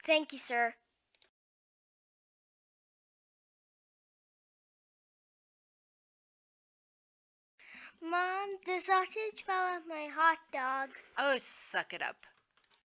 Thank you, sir. Mom, the sausage fell off my hot dog. Oh, suck it up.